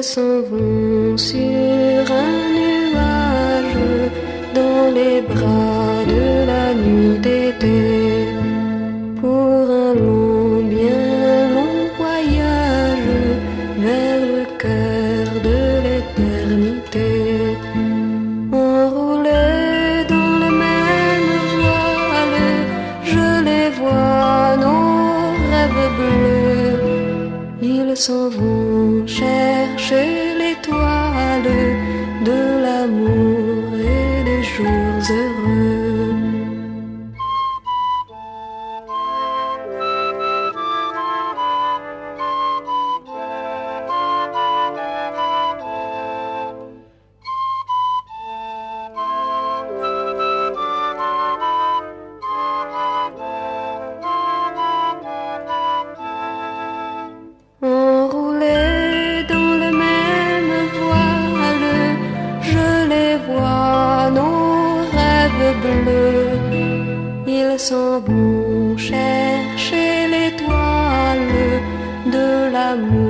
s'en vont sur un nuage dans les bras de la nuit d'été pour un long, bien long voyage vers le cœur de l'éternité. Enroulés dans le même voile, je les vois, nos rêves bleus. Ils s'en vont chercher l'étoile de l'amour et des jours heureux. Enroulés dans le même voile, je les vois, nos rêves bleus. Ils s'en vont chercher l'étoile de l'amour